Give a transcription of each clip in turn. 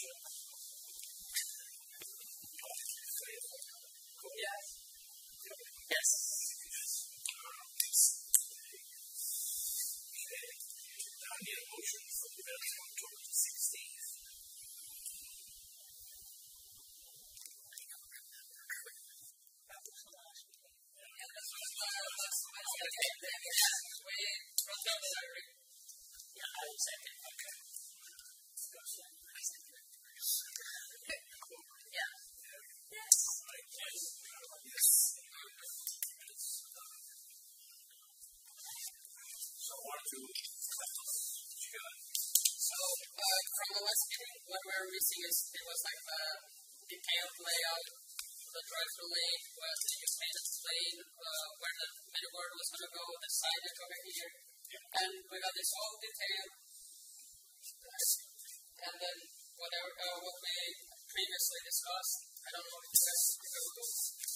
Yes. Yes. I need a motion for the event on October 16th. Yeah, I will second. Okay. Yeah. Yes. Yes. So, what do you got? So, from the last meeting, what we're missing is it was like a detailed layout of the drive-through lane, where the painted lane, where the middle word was going to go, the signage over here. Yeah. And we got this all detailed. And then what we previously discussed, I don't know if you guys remember those.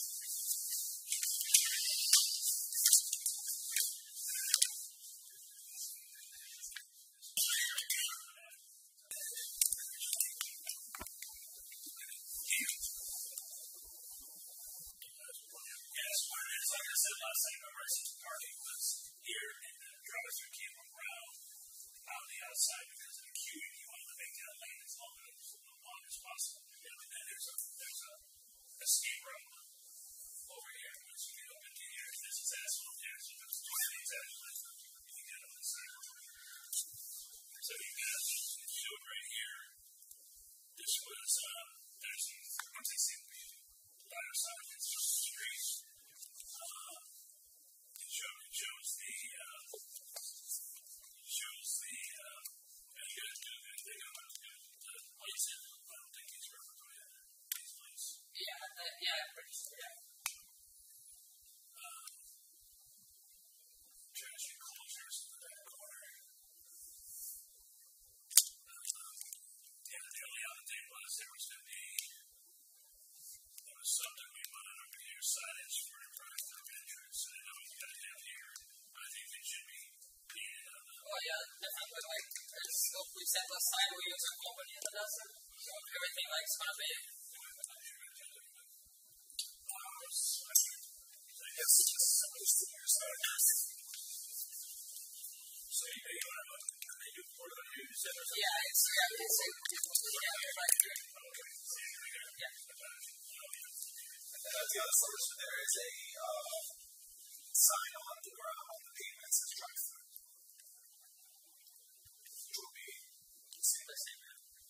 Like I said last time, our parking was here, and the drivers who came around on the outside because of the queuing. You wanted to make that lane as long as possible. And then there's a escape route over here. Once you get up into here, this is asphalt here, so there's two lanes actually. You can get on the side. So you got the field right here. This was there's once you see the ladder side, it's just the street. It shows the lights in. I don't think he's referring to these lights. Yeah, pretty sure. Yeah. Trash enclosures in that corner. The only other thing was there was something we wanted over here, signage for the drive-through entrance. I know we got to have here. I think it should be painted on the. Oh yeah, definitely. Like we set the sign we use our company in the desert, so everything like is gonna be. I guess it's supposed to be your sign. So you have a new port on you. Yeah, it's right here. Okay. Yeah. The other solution there is a sign on the pavement says drive-through. Which will be the same as same.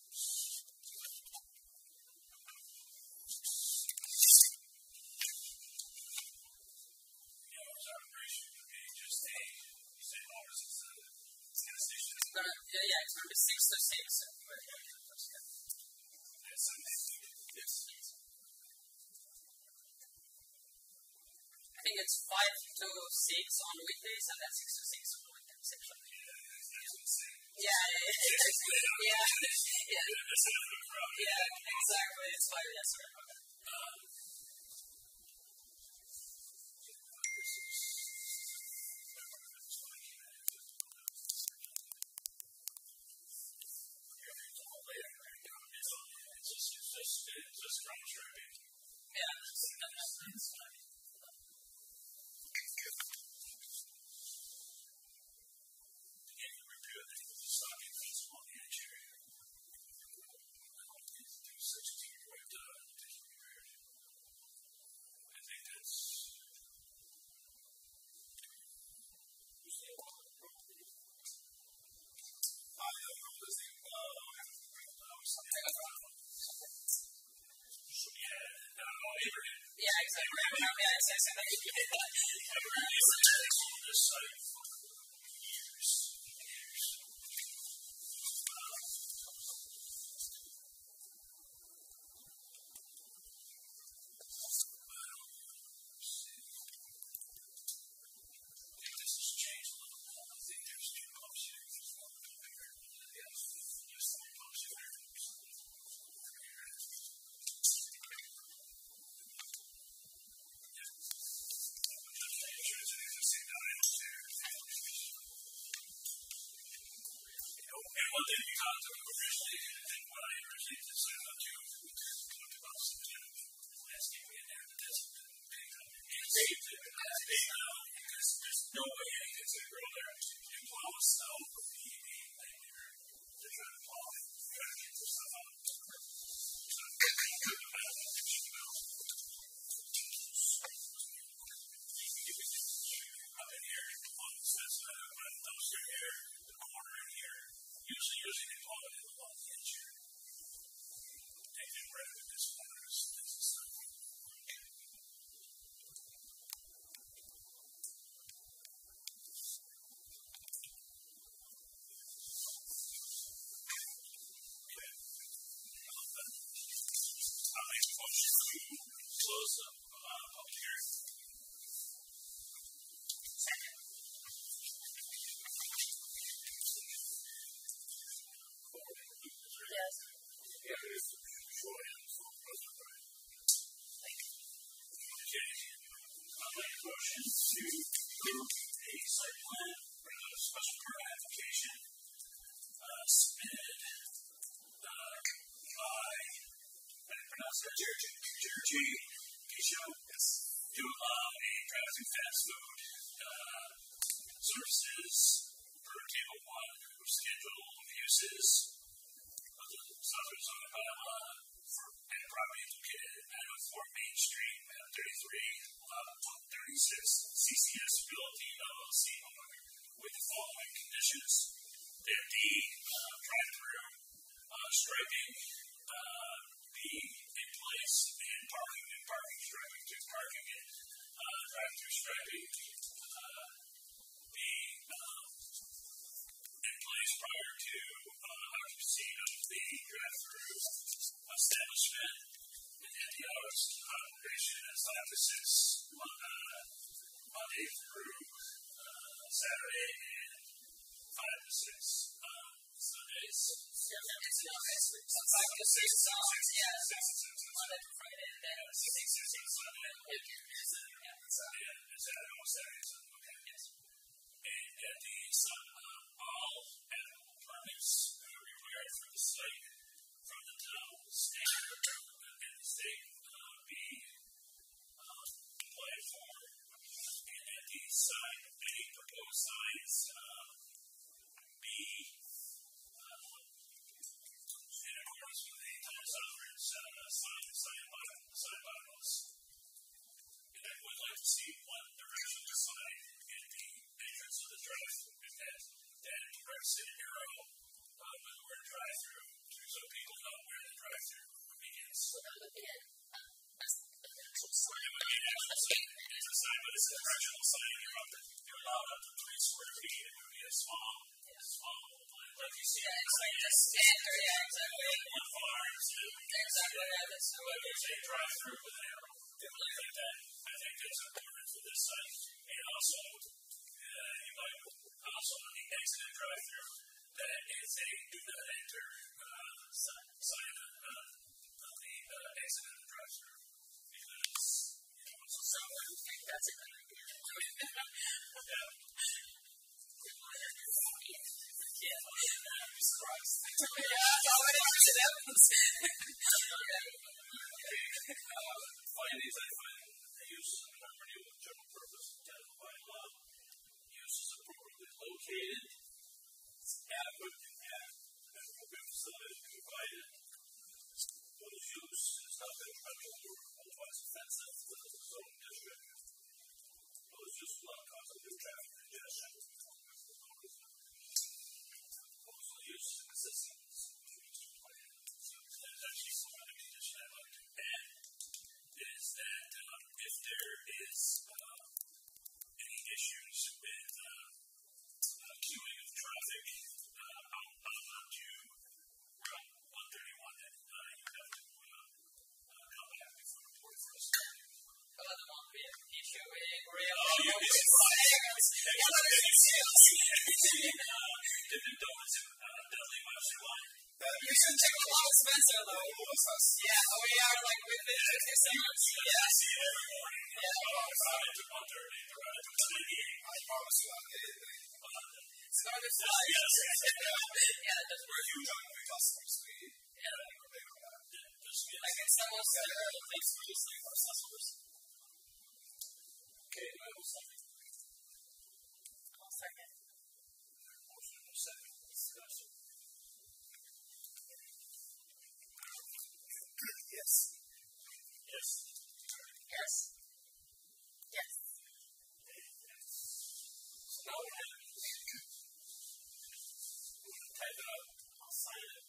Operation would be just a, you say hours, it's gas station. It's going to be 6 to 6. Yes. I think it's 5 to 6 on weekdays and then 6 to 6 on weekends. Yeah, exactly. It's 5 yes. Just contracting. Yeah, that's fine. Yeah, exactly. This site for years. This has changed a little bit. I think there's 2 pumps here. There's one bigger than the other. There's 3 pumps here. public hearing. Second. Yes. Yeah, it is short answer, President Wright. Thank you. Okay. I'd like a motion to approve a site plan for a special permit application submitted by, I didn't pronounce that, Jerry Show, to allow a driving fast food services for Table 1 for scheduled uses of the southern zone of Alabama for a property located at 904 Main Street, map 33, lot 36, CCS Realty LLC owner, with the following conditions: that the drive-through striping be in place, and parking striping to parking and drive-through striping be in place prior to occupancy of the drive-through establishment, and the hours of operation is 5 to 6 Monday through Saturday, and 5 to 6 Sundays. It's 5 to 6 songs, yeah. 6 to 6 Monday to Friday, and then 6 to 6 Sunday. Is that almost Saturdays? Okay. Yes. And that all applicable permits required for the site from the town, state, and the state be applied for, and that the sign, any proposed signs be in accordance with the town's sign bylaws. And I would like to see one directional sign in the entrance of the drive-through, and that directs an arrow with the word drive-through, so people know where the drive-through begins. So that would be an actual sign. It would be an actual sign. It's a sign, but it's a directional sign. You're allowed up to 3 square feet. It would be a small like you see. Yeah, it's like the standard, yeah, exactly. One farms, exactly, yeah, so there's a drive-through with an arrow. I think that's important for this site. And also, you might also on the exit and drive-through, that is a do not enter sign on the exit and drive-through. Because, so I think that's a good idea. Yeah. Yeah, I'm surprised. Yeah, already to evidence. Findings I find the use of the property with general purpose intended by law. Use is appropriately located. It's adequate and appropriate facilities provided. Those use is not been threatened or otherwise offensive to the zoning district. Those use will not cause undue traffic congestion. Proposal use is consistent with the plan. So there's actually some other condition I'd like to add. Is that if there is any issues with queuing of traffic onto Route 131, then you have to come back before the board for us. There won't be an issue with Oreo. You'll be surprised. If it does, definitely watch your line. You should check the law, Spencer, though. Yeah, we are like with the sounds. Yeah. See you every morning. Friday to 1:30, Friday to 1:38. I promise you, It's going to fly. Yeah, that's where you don't have customers. yeah. I can someone say, thanks for listening to our customers. Okay, I will second. I'll second. Motion will second. Discussion. Yes. Yes. Yes. Yes. So now we have type it up. I'll sign it.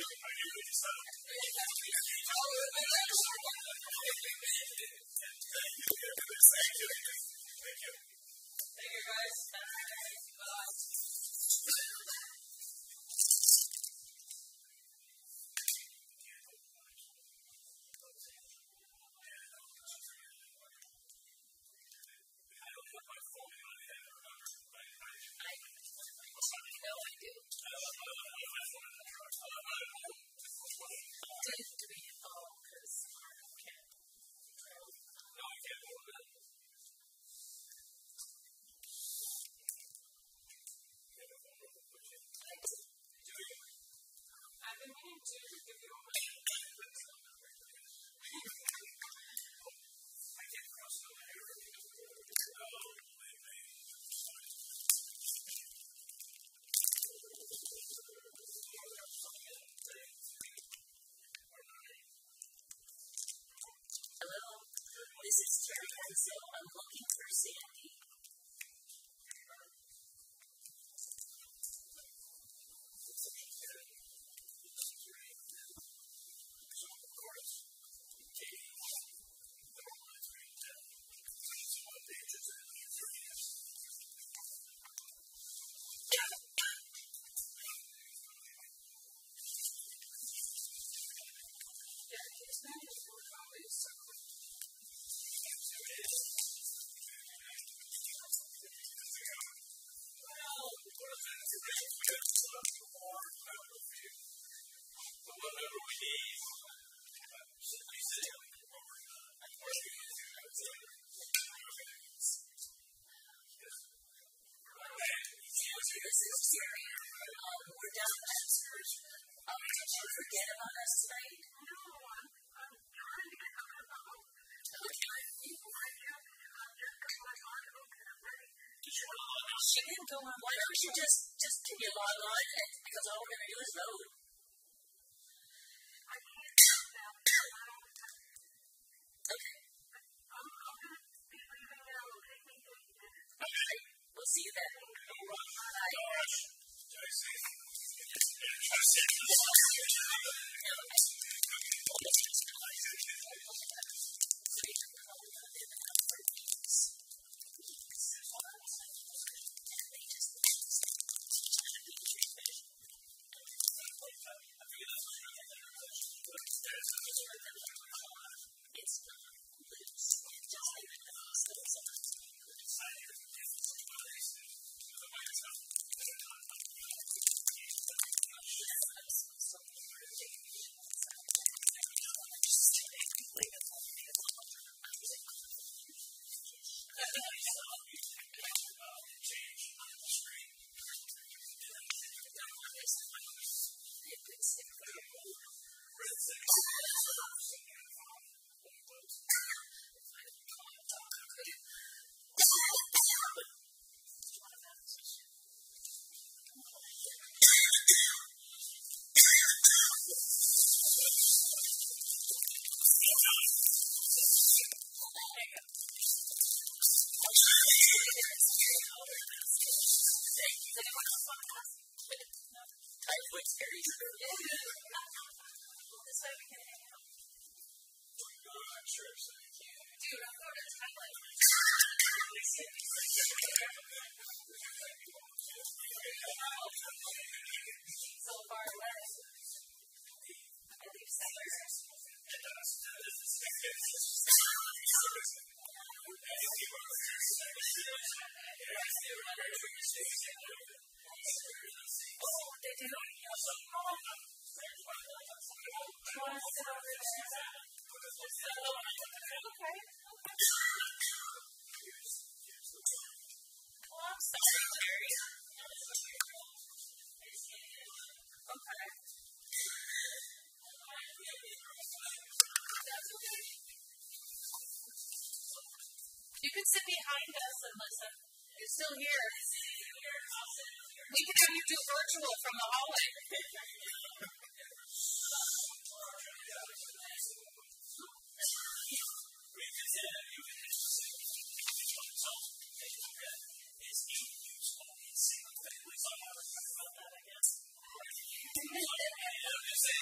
Thank you, guys. I've been meaning to give you all my I can't cross the line. Hello, this is Terry Hensel. I'm looking for Sandy. Whatever we need, We're done with that search. Did you forget about us tonight? Okay. She didn't go on. Why don't you just can you log on? Because all we're going to do is vote. Okay. Okay. We'll see you then. You can sit behind us and listen. You're still here. We can have you do virtual from the hallway.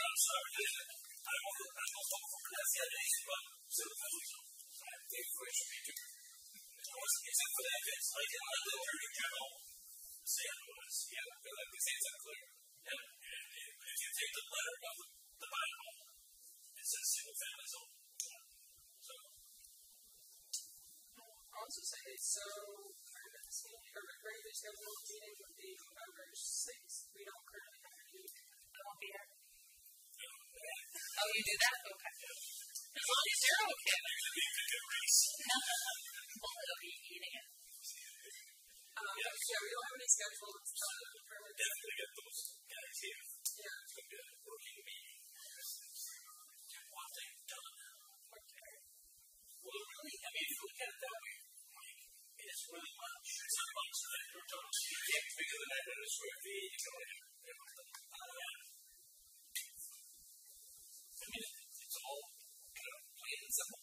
I'm sorry. I don't know for that yet. So I think we should be doing. Except for that, it's like in the Attorney General say otherwise. Yeah, they say it's unclear. Yeah, and if you take the letter of the Bible, it says single family zone. So. I'll also say, so our regular scheduled meeting would be November 6th. We don't currently have any. I won't be here. Oh, you do that? Okay. As long as you're okay. Well, it'll be eating it. Yeah, we don't have any scheduled. Definitely get those guys here. Yeah. It's going to be a working meeting. Get one thing done. Okay. Well, really, I mean, if you look at it that way, it's really much. It's not much that you're talking. You can't figure the 900 square feet. You can I mean, it's all kind of plain and simple.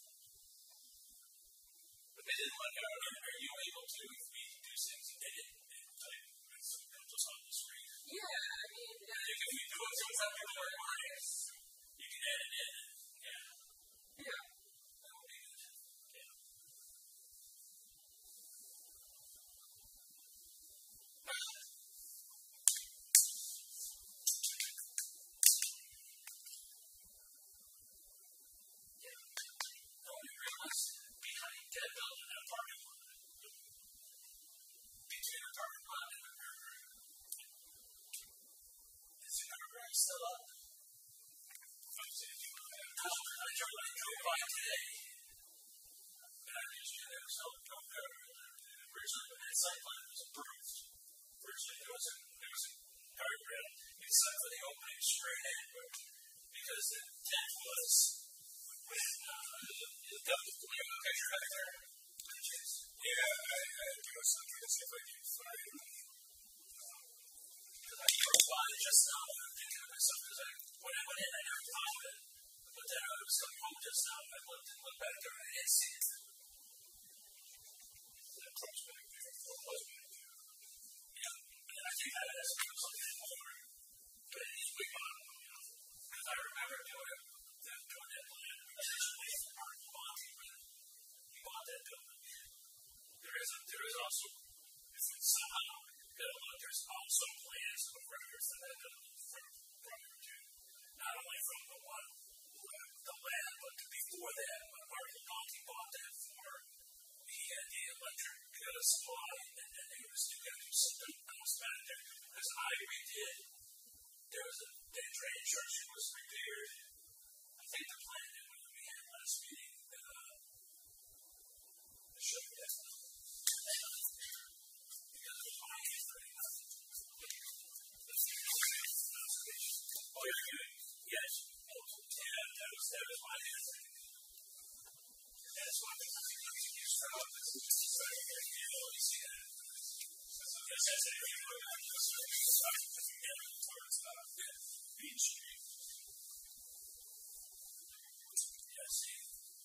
But they didn't like, are you able to, if we do things and edit and type, it's just on the screen? Yeah, I mean, if we do it so it's not before you can edit it. Yeah. Yeah. That would be good. Yeah. Behind that building, that parking lot. Between the parking lot and the river. Is the river still up? I drove by today. And I usually there was no there. Originally, the site plan was approved. Originally, there was a guardrail except for the opening straight in. Because the intent was when the government picture back there. Yeah, I do something to see if I can find because I drove by just now and I'm thinking to myself because when I went in I never thought of it. But then I was coming home just now and I looked back there and I didn't see it. That close back there. What was back there? Yeah. And I think I had something more. But it is way gone. Because I remember doing that plan. Originally, Mark Monty, when he bought that building. There is also, if it's somehow there's also plans of records that I done from prior to, not only from the one the land, but before that, when Mark Monty bought that for the electric supply, and then he was going to do something else back there. Because I redid, there was a drainage structure was repaired. I think the plan that we had last meeting, showed you that. Oh, you're good. Yes. Yeah, that was my answer. That's why I'm going to use that. You see that? Yes, that's it. Beach Street. Yeah, see.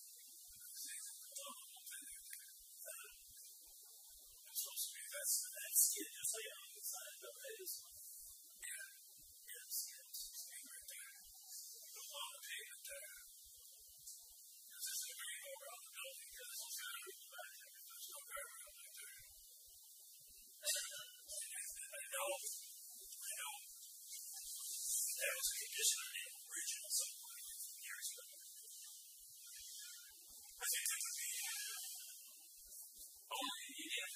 That's it. Just like on the side of it is. Yeah. Yes. Right there. The long pavement there. This is the green over on the building. This is kind of the back there. There's no guardrail right there. I know. That was a condition on the original somewhere years ago. I think that would be only immediate.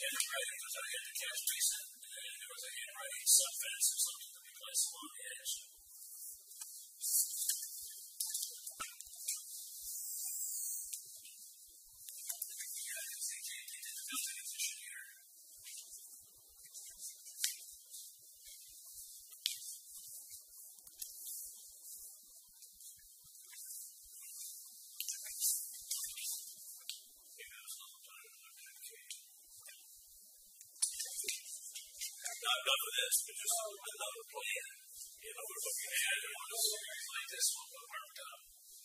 handwriting was I had the catch basin, and there was a handwriting sub-fence or something to be placed along the edge. Not enough of this, but just another plan. You know, we're looking at it on a series like this one, but marked up.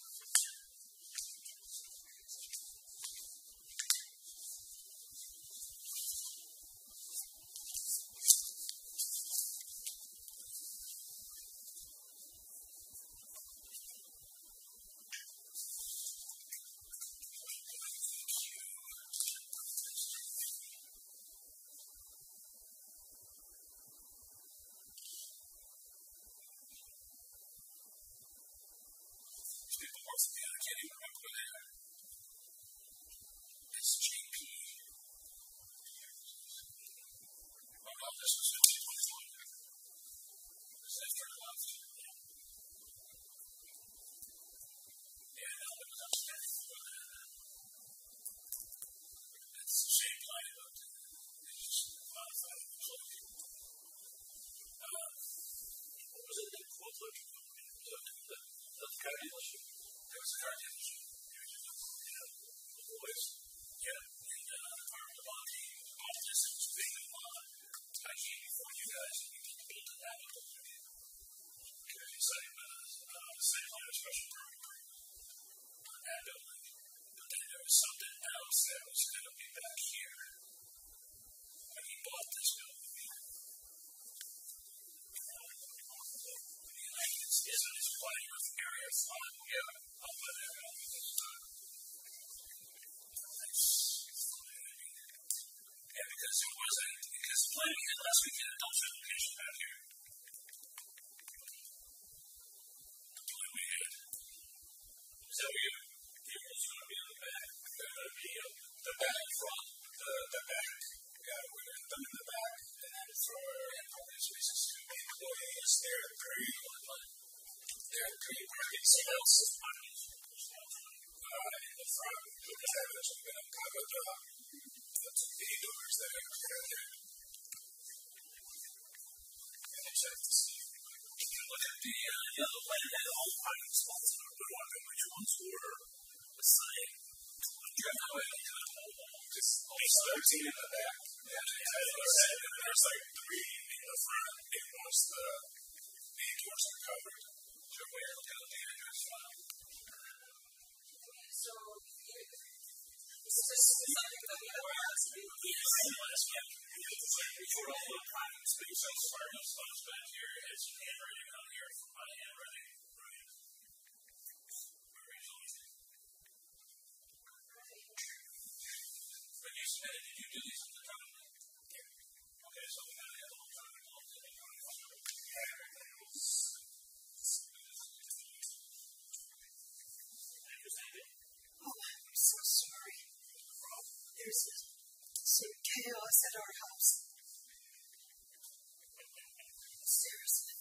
I can't even remember where they are. It's GP. Oh no, this was 2021. This is after I left. Yeah, no, it was upstairs. It's the same line, but it's just modified. What was it that quote looking for? The car dealership. There was a car dealership. The boys. Yeah. And the bond team bought this. It was a big lot. I came before you guys and we built it that way. Okay. Exciting the same line of special permit on that building. But then there was something else that was going to be back here. When he bought this building. It's plenty of area fun. Yeah. Up by there. Yeah, because it wasn't, because planning it last weekend, adult location back here. We had. Is that where you was going to be on the back? The back front. The back. Yeah, we're going to put in the back. And then for parking spaces to employees, they're very parking sales. In the front, we're going to cover the doors that are there. And you have to see. If you look at the yellow plan, it had all parking spots. And we're wondering which ones were assigned. Just 13 in the back. And there's like 3 in the front. And once the main doors are covered, so we're going to the address file. So, is this something that you have asked me? Before all the parking spaces are installed back here, it's handwriting on here for my handwriting. Right. But you submitted, did you do these at the time? Yeah. Okay, so we got to have a little time to go to the Oh, I'm so sorry. There's some chaos at our house. Seriously.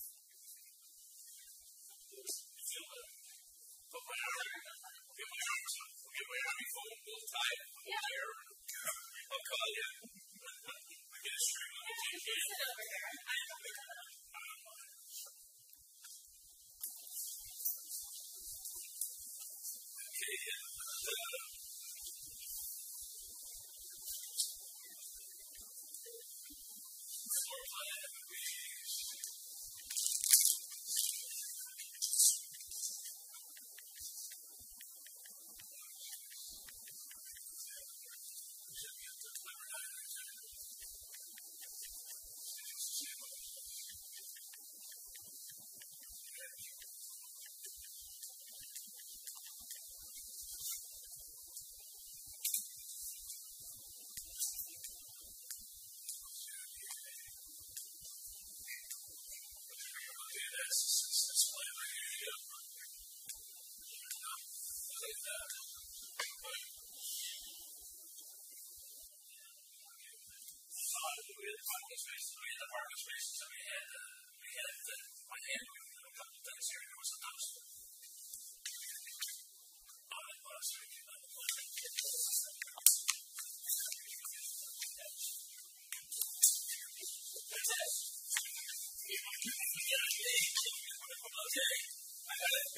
I'll call you. I get a string on the TV. we had the parking spaces, and we had my hand moving a couple of things here, there was a dumpster. On the bus, we came on the bus. That's it. Okay, I got it.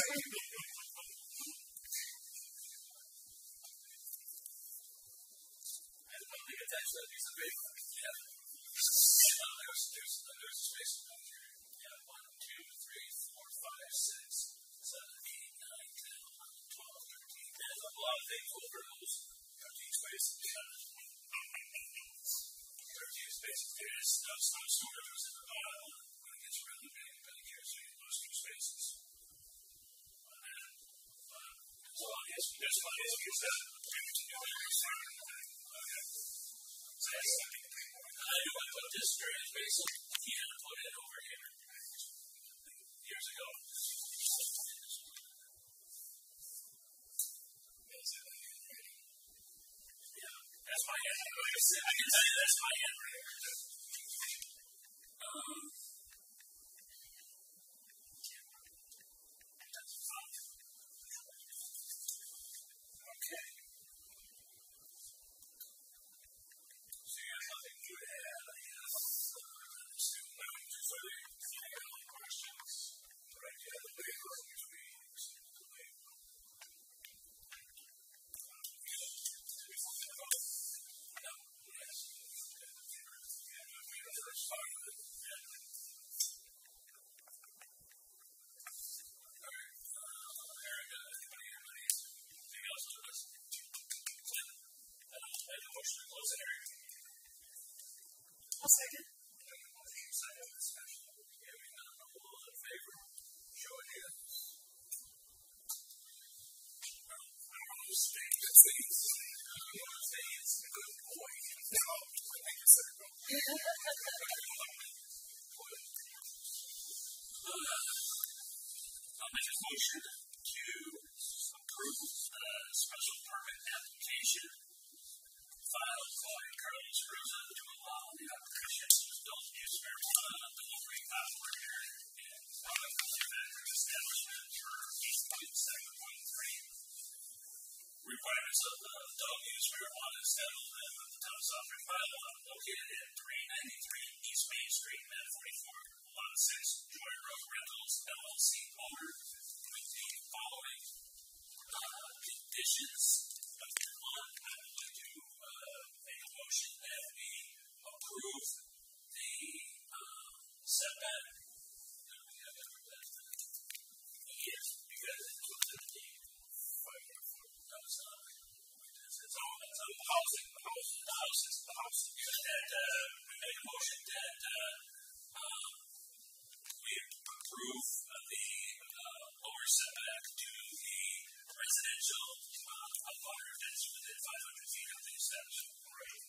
Attached to that piece of paper. Yeah. There's a space over here. Yeah, 1, 2, 3, 4, 5, 6, 7, 8, 9, 10, 11, 12, 13. There's a lot of things over those 13 spaces. 13 spaces. There's some sort of when it gets really big, here, so you lose 2 spaces. And then, so I guess that's fine. I put this straight in basically and put it over here years ago. Yeah, that's my hand. I can tell you that's my hand right here. Okay. So you have nothing to add, I guess. Any questions? Right, yeah, the labor, which we use the labor. No, yes. The first part of it. Alright, Erica, anybody have anything else to us? I have a motion to close the hearing. I'll second. Second discussion. Hearing none, all in favor? Show of hands. I don't know state that says, I want to say it's a good boy. No, I think it's a good boy. I'll make a motion to approve special permit application filed by Carlos Rosa to allow the operation of adult use marijuana delivery operator and manufacturing establishment for East Point 713. Requirements of the adult use marijuana establishment of the town of South Carolina located at 393 East Main Street, Mad 44, Lot 6, Joy Road Rentals, LLC owner, with the following conditions. Number 1, I would like to make a motion that we approve the setback. Yes, because it was in the 500-foot. It's all housing. The house is the house. And we made a motion that we approve the lower setback to the residential abutter that's within 500 feet of the establishment. Right.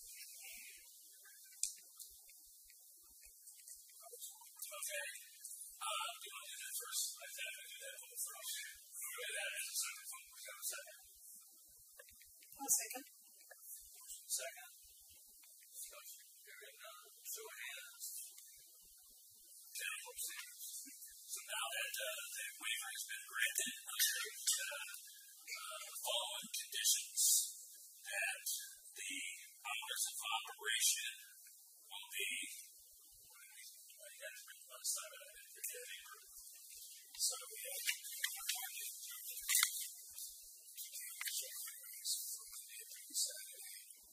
Okay. Do you want to do that first? I think I do that vote first. Okay, that is a second vote. We got a second. I'll second. Second. Discussion. Hearing none. Show of hands. General proceedings. So now that the waiver has been granted under the following conditions, that the hours of operation will be, I got it written on the side, but I didn't forget it. So we have Saturday.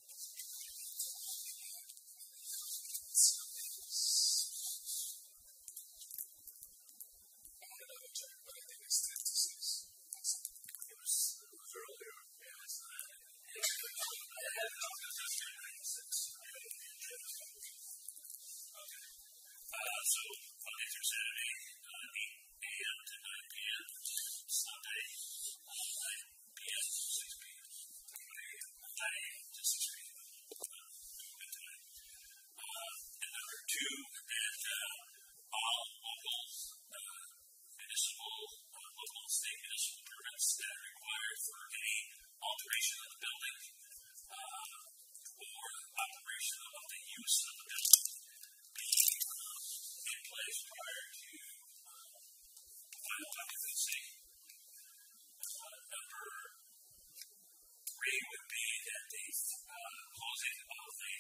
Earlier, so Monday through Saturday, 8 a.m. to 9 p.m. Sunday, 9 p.m. to 6 p.m. 9 a.m. to 6 p.m. And number 2, that all local state municipal permits that are required for any alteration of the building or operation of the use of the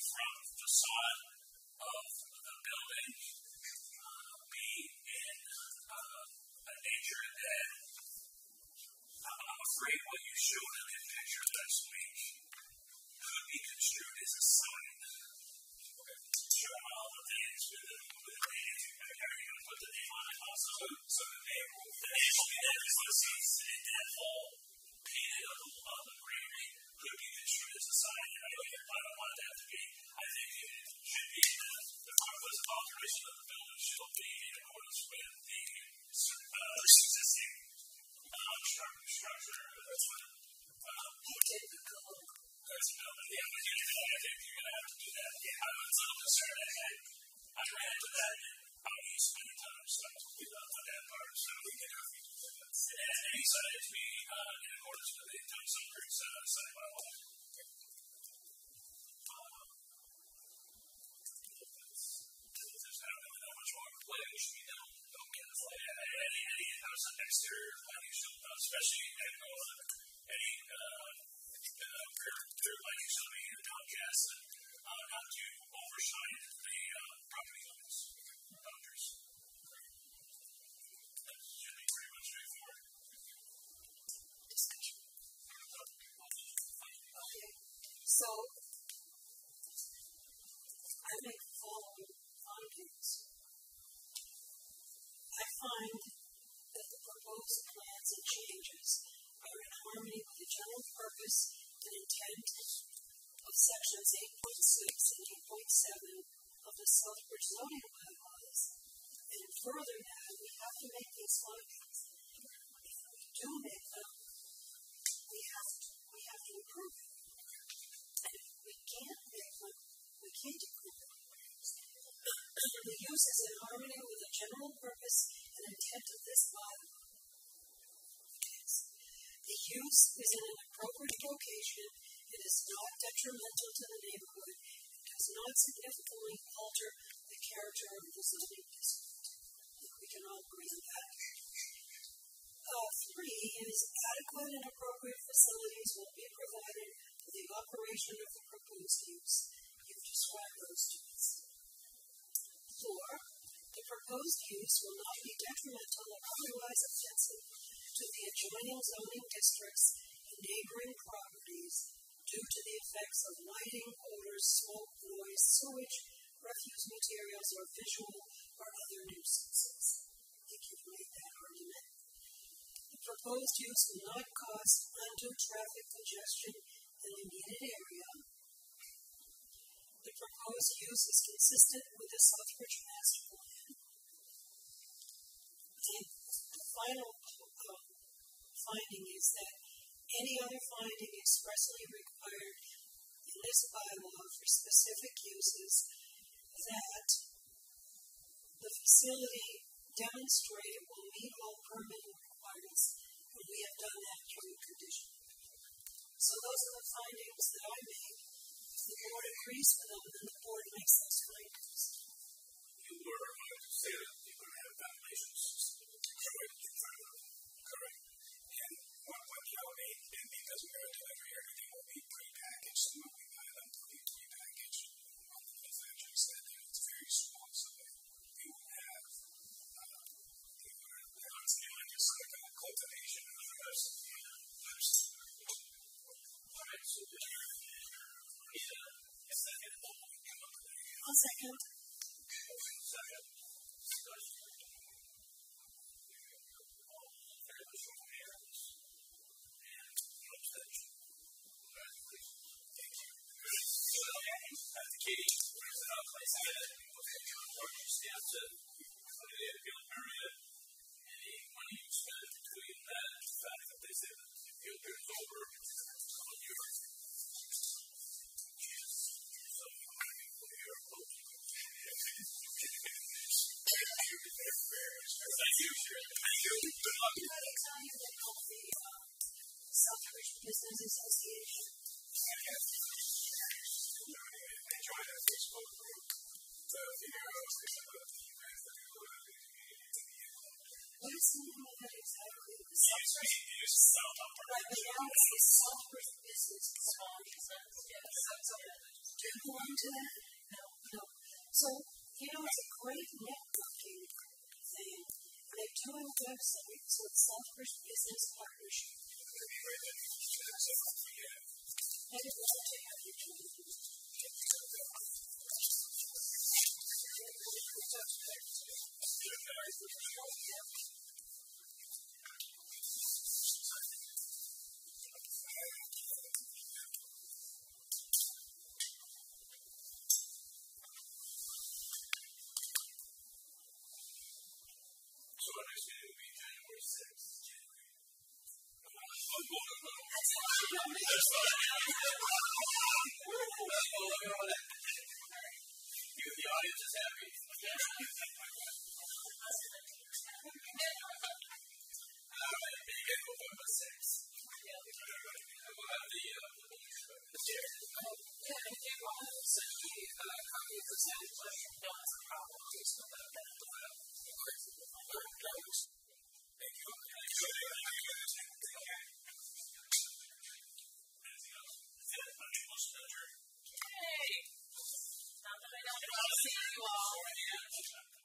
from the facade of the building be in a nature that I'm afraid what you showed in the picture last week could be construed as a sign. Showing all the things with the name. How are you going to put the name on it also? So the name will be that is listed in that whole painted on the gravy could be construed as a sign. And I don't want that to be. I think it should be the purpose of operation of the building should be in accordance with the existing structure. That's what that's another thing. I think you're going to have to do that. I was a little concerned. I ran into that out east many times, so we got to that part. So we can have and he said it to be in accordance with the Town Center side by law. There's not really that much more play. We should be done. Don't get the play. Any exterior lighting should, especially any clear lighting should be Comcast and not to overshine the property lines boundaries. That should be pretty much straightforward. Discussion. Okay. So I make the following findings. I find that the proposed plans and changes are in harmony with the general purpose and intent of sections 8.6 and 8.7 of the Southbridge zoning bylaws. And further that, we have to make these findings. If we do make them, we have to approve it. And if we can't make them, we can't approve it. The use is in harmony with the general purpose and intent of this bylaw. The use is in an appropriate location. It is not detrimental to the neighborhood. It does not significantly alter the character of the zoning district. We can all agree on that. 3 is adequate and appropriate facilities will be provided for the operation of the proposed use. You've described those to us. 4, the proposed use will not be detrimental or otherwise offensive to the adjoining zoning districts and neighboring properties due to the effects of lighting, odors, smoke, noise, sewage, refuse materials, or visual or other nuisances. I think you've made that argument. The proposed use will not cause undue traffic congestion in the needed area. The proposed use is consistent with the Southbridge Master Plan. And the final finding is that any other finding expressly required in this bylaw for specific uses that the facility demonstrated will meet all permitting requirements, and we have done that during condition. So those are the findings that I made. If the board agrees with them, then the board makes those findings. You were going to say that you're going to have ventilation systems. Correct. And what you made, and because we're going to deliver everything will be prepackaged, so when we buy them, they'll be prepackaged. The manufacturer said that it's very small, so we will have just like a cultivation of the rest of the Alright, so we need a second. I'll second. Second. Discussion. All fair forbearance and abstention. Congratulations. Thank you. Good. So, Katie, where's the place to get it? Or you stand to put it in the appeal period. Any money you spend between that and the fact that they say that the appeal period is over on your so you're opposing. Thank you. Thank you. Good luck. Can I tell you that the Southbridge Business Association They joined our Facebook group to figure out events that we go to. what is the name of it exactly? The Southbridge. Right, but now it's the Southbridge Business Association. Yes. you belong to that? No. So, it's a great networking thing. They do a website, so it's Southbridge Business Partnership. I would love to have you join me. So our next meeting will be January 6th. The audience is happy. November 6th. We'll have the chair. Yeah, if you want to send me a copy of the same pleasure, no, that's a problem. Just so that Thank you. Hey! Not that I don't want to see you all.